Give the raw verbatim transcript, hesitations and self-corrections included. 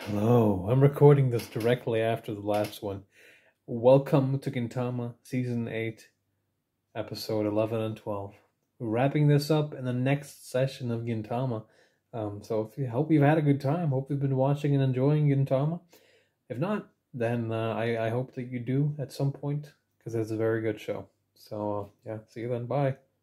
Hello, I'm recording this directly after the last one. Welcome to Gintama Season eight, Episode eleven and twelve. We're wrapping this up in the next session of Gintama. Um, so if you hope you've had a good time, hope you've been watching and enjoying Gintama. If not, then uh, I, I hope that you do at some point, because it's a very good show. So uh, yeah, see you then, bye.